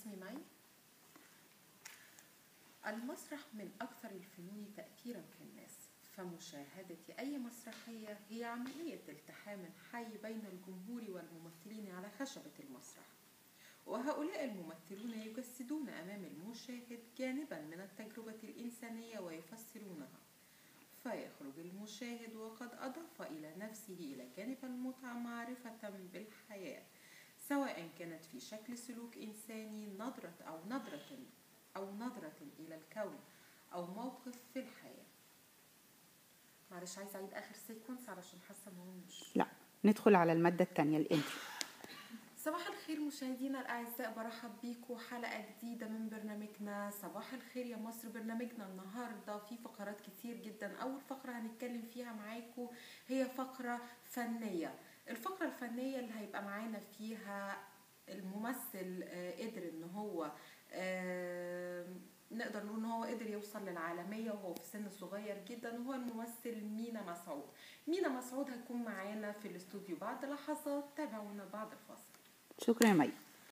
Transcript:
اسمي مي. المسرح من أكثر الفنون تأثيرا في الناس، فمشاهدة أي مسرحية هي عملية التحام حي بين الجمهور والممثلين على خشبة المسرح، وهؤلاء الممثلون يجسدون أمام المشاهد جانبا من التجربة الإنسانية ويفسرونها، فيخرج المشاهد وقد أضاف إلى نفسه إلى جانب المتعة معرفة بالحياة، سواء كانت في شكل سلوك إنساني نظرة إلى الكون أو موقف في الحياة. معلش عايزة أعيد آخر سيكونس علشان حاسة إن هو مش... لا، ندخل على المادة التانية، الانترو. صباح الخير مشاهدينا الأعزاء، برحب بيكم حلقة جديدة من برنامجنا صباح الخير يا مصر. برنامجنا النهاردة فيه فقرات كتير جدا. أول فقرة هنتكلم فيها معاكم هي فقرة فنية. الفقرة الفنية اللي هيبقى معانا فيها الممثل قدر إن هو نقدر نقول إن هو قدر يوصل للعالمية وهو في سن صغير جدا، وهو الممثل مينا مسعود. مينا مسعود هيكون معانا في الاستوديو بعد لحظات، تابعونا بعد الفاصل. شكرا يا مي.